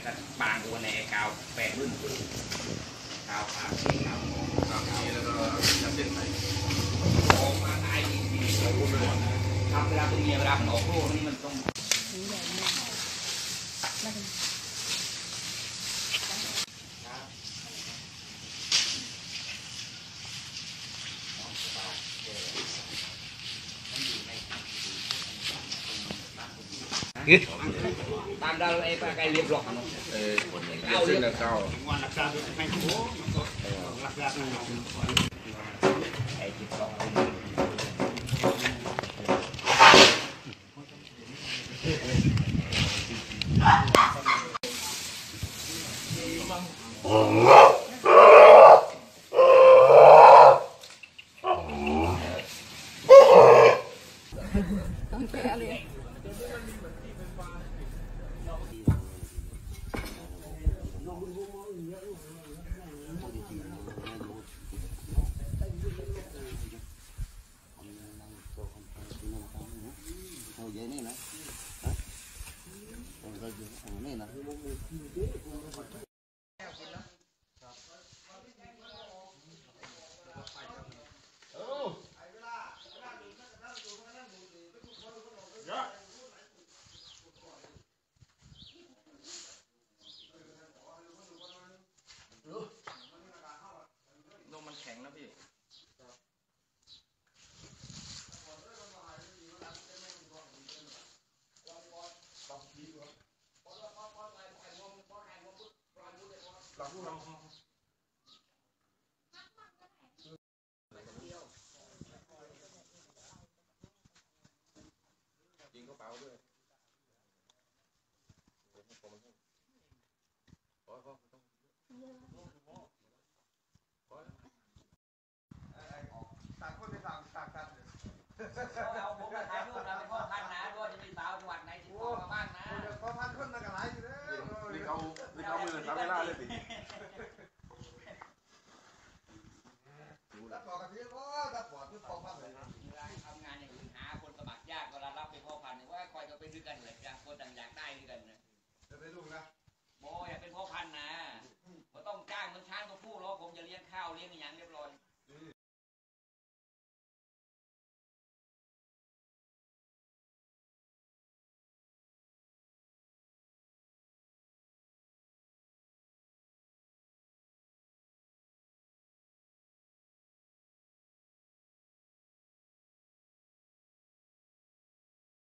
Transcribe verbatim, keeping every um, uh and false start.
บางตัวในกาวแปดรุ่นกาวขาดกาวกาวขาดแล้วก็ยัดเส้นไปออกมาได้ดีทำเวลาตัวเมียเวลามันออกลูกนี่มันต้องตามดาวไอ้ปลาไก่เรียบร้อยเนาะเออเอาเส้นละเก้าวันละเก้าด้วยไม่ถูกหลักๆนั่นไอ้ที่สองต้องแก้เลยนมมันแข็งนะพี่ยิงกระเป๋าด้วยพอพอต้องต่างคนในต่างต่างกันเอาผมมาถ่ายรูปเราเป็นพ่อพันธุ์นะด้วยจะมีสาวจังหวัดไหนที่พ่อมาบ้างนะพ่อพันธุ์คนละกันหลายอยู่เลยนี่เขานี่เขามือทำไม่ได้เลยสิถ้าบอกกันทีก็ถ้าปอดคือพ่อพันธุ์เลยทำงานอย่างอื่นหาคนสมัครยากเวลารับเป็นพ่อพันธุ์ว่าคอยจะไปด้วยกันเลย